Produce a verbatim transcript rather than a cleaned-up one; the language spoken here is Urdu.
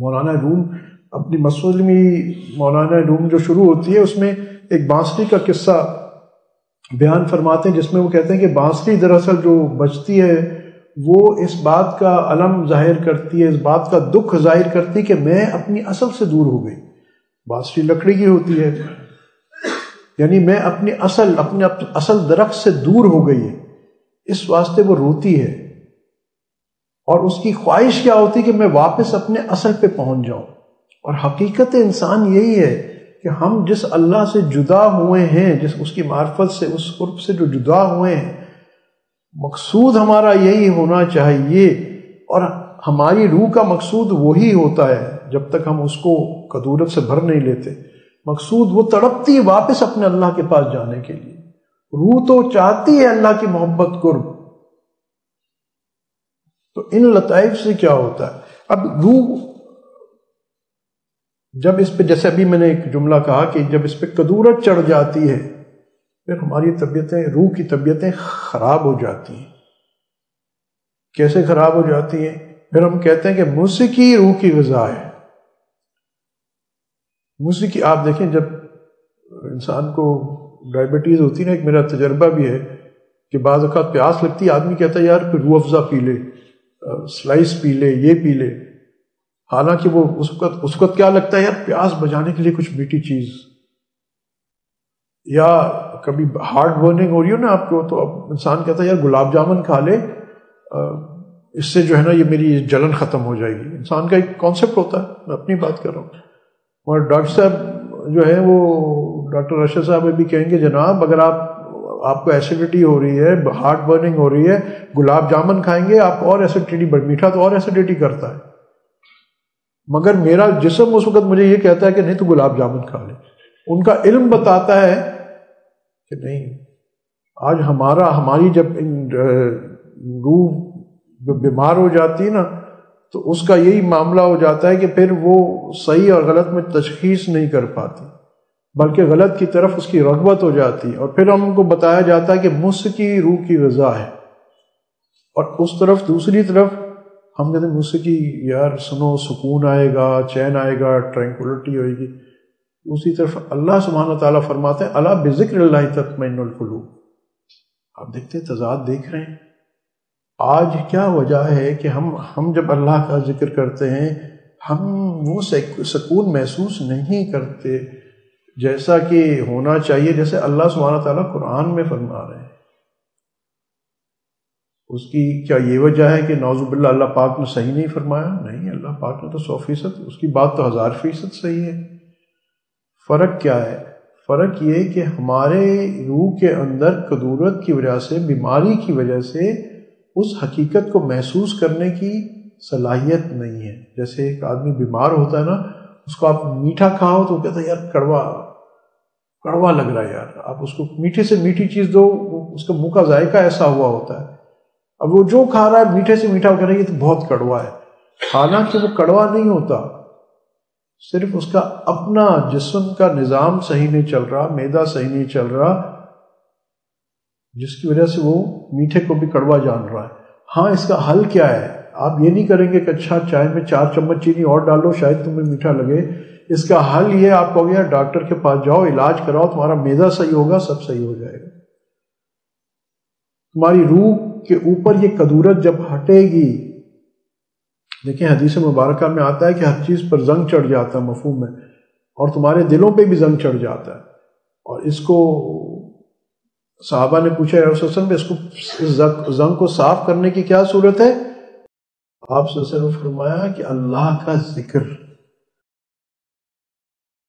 مولانا روم اپنی مسلمی مولانا روم جو شروع ہوتی ہے اس میں ایک بانسری کا قصہ بیان فرماتے ہیں، جس میں وہ کہتے ہیں کہ بانسری دراصل جو بجتی ہے وہ اس بات کا علم ظاہر کرتی ہے، اس بات کا دکھ ظاہر کرتی ہے کہ میں اپنی اصل سے دور ہو گئی۔ بانسری لکڑی کی ہوتی ہے، یعنی میں اپنی اصل اپنے اصل درخت سے دور ہو گئی ہے، اس واسطے وہ روتی ہے، اور اس کی خواہش کیا ہوتی ہے کہ میں واپس اپنے اصل پہ پہنچ جاؤں۔ اور حقیقت انسان یہی ہے کہ ہم جس اللہ سے جدا ہوئے ہیں، جس اس کی معرفت سے، اس قرب سے جو جدا ہوئے ہیں، مقصود ہمارا یہی ہونا چاہیے، اور ہماری روح کا مقصود وہی ہوتا ہے جب تک ہم اس کو قدورت سے بھر نہیں لیتے۔ مقصود وہ تڑپتی ہے واپس اپنے اللہ کے پاس جانے کے لیے، روح تو چاہتی ہے اللہ کی محبت قرب۔ تو ان لطائف سے کیا ہوتا ہے؟ اب روح جب اس پہ، جیسے ابھی میں نے ایک جملہ کہا کہ جب اس پہ قدورت چڑھ جاتی ہے پھر ہماری طبیعتیں، روح کی طبیعتیں خراب ہو جاتی ہیں۔ کیسے خراب ہو جاتی ہیں؟ پھر ہم کہتے ہیں کہ موسیقی روح کی غذا ہے۔ موسیقی، آپ دیکھیں جب انسان کو ڈائبٹیز ہوتی ہے نا، ایک میرا تجربہ بھی ہے کہ بعض اوقات پیاس لگتی ہے، آدمی کہتا ہے یار کوئی روح افزا پی لے، سلائس پی لے، یہ پی لے، حالانکہ وہ اس وقت اس وقت کیا لگتا ہے یار پیاس بجانے کے لیے کچھ میٹھی چیز، یا کبھی ہارٹ برننگ ہو رہی ہو نا آپ کو، تو اب انسان کہتا ہے یار گلاب جامن کھا لے، اس سے جو ہے نا یہ میری جلن ختم ہو جائے گی۔ انسان کا ایک کانسیپٹ ہوتا ہے، میں اپنی بات کر رہا ہوں۔ اور ڈاکٹر صاحب جو ہے وہ ڈاکٹر رشید صاحب بھی کہیں گے جناب اگر آپ آپ کو ایسیڈیٹی ہو رہی ہے، ہارٹ برننگ ہو رہی ہے، گلاب جامن کھائیں گے آپ اور ایسیڈیٹی، بڑھ میٹھا تو اور ایسیڈیٹی کرتا ہے، مگر میرا جسم اس وقت مجھے یہ کہتا ہے کہ نہیں تو گلاب جامن کھا لے۔ ان کا علم بتاتا ہے کہ نہیں، آج ہمارا ہماری جب روح بیمار ہو جاتی ہے نا تو اس کا یہی معاملہ ہو جاتا ہے کہ پھر وہ صحیح اور غلط میں تشخیص نہیں کر پاتی، بلکہ غلط کی طرف اس کی رغبت ہو جاتی ہے، اور پھر ہم کو بتایا جاتا ہے کہ موسیقی روح کی غذا ہے، اور اس طرف دوسری طرف ہم کہتے ہیں موسیقی یار سنو سکون آئے گا، چین آئے گا، ٹرینکولٹی ہوئے گی۔ دوسری طرف اللہ سبحانہ تعالیٰ فرماتے ہیں الا بذکر اللہ تطمئن القلوب۔ آپ دیکھتے ہیں تضاد دیکھ رہے ہیں، آج کیا وجہ ہے کہ ہم ہم جب اللہ کا ذکر کرتے ہیں ہم وہ سکون محسوس نہیں کرتے جیسا کہ ہونا چاہیے، جیسے اللہ سبحانہ تعالیٰ قرآن میں فرما رہے ہیں۔ اس کی کیا یہ وجہ ہے کہ نعوذ باللہ اللہ پاک نے صحیح نہیں فرمایا؟ نہیں، اللہ پاک نے تو سو فیصد، اس کی بات تو ہزار فیصد صحیح ہے۔ فرق کیا ہے؟ فرق یہ کہ ہمارے روح کے اندر قدورت کی وجہ سے، بیماری کی وجہ سے اس حقیقت کو محسوس کرنے کی صلاحیت نہیں ہے۔ جیسے ایک آدمی بیمار ہوتا ہے نا، اس کو آپ میٹھا کھاؤ تو وہ کہتا ہے یار کڑوا کڑوا لگ رہا ہے، یار آپ اس کو میٹھے سے میٹھی چیز دو، اس کا منہ کا ذائقہ ایسا ہوا ہوتا ہے، اب وہ جو کھا رہا ہے میٹھے سے میٹھا کہہ رہا ہے یہ تو بہت کڑوا ہے، حالانکہ وہ کڑوا نہیں ہوتا، صرف اس کا اپنا جسم کا نظام صحیح نہیں چل رہا، معدہ صحیح نہیں چل رہا، جس کی وجہ سے وہ میٹھے کو بھی کڑوا جان رہا ہے۔ ہاں، اس کا حل کیا ہے؟ آپ یہ نہیں کریں گے کہ اچھا چائے میں چار چمچ چینی اور ڈالو شاید تمہیں میٹھا لگے۔ اس کا حل یہ آپ کہو گے یار ڈاکٹر کے پاس جاؤ، علاج کراؤ، تمہارا معدہ صحیح ہوگا، سب صحیح ہو جائے گا۔ تمہاری روح کے اوپر یہ قدورت جب ہٹے گی، دیکھیں حدیث مبارکہ میں آتا ہے کہ ہر چیز پر زنگ چڑھ جاتا ہے، مفہوم ہے، اور تمہارے دلوں پہ بھی زنگ چڑھ جاتا ہے، اور اس کو صحابہ نے پوچھا یا رسول اللہ علیہ وسلم اس کو زنگ کو صاف کرنے کی کیا صورت ہے؟ آپ صلی اللہ علیہ وسلم نے فرمایا کہ اللہ کا ذکر،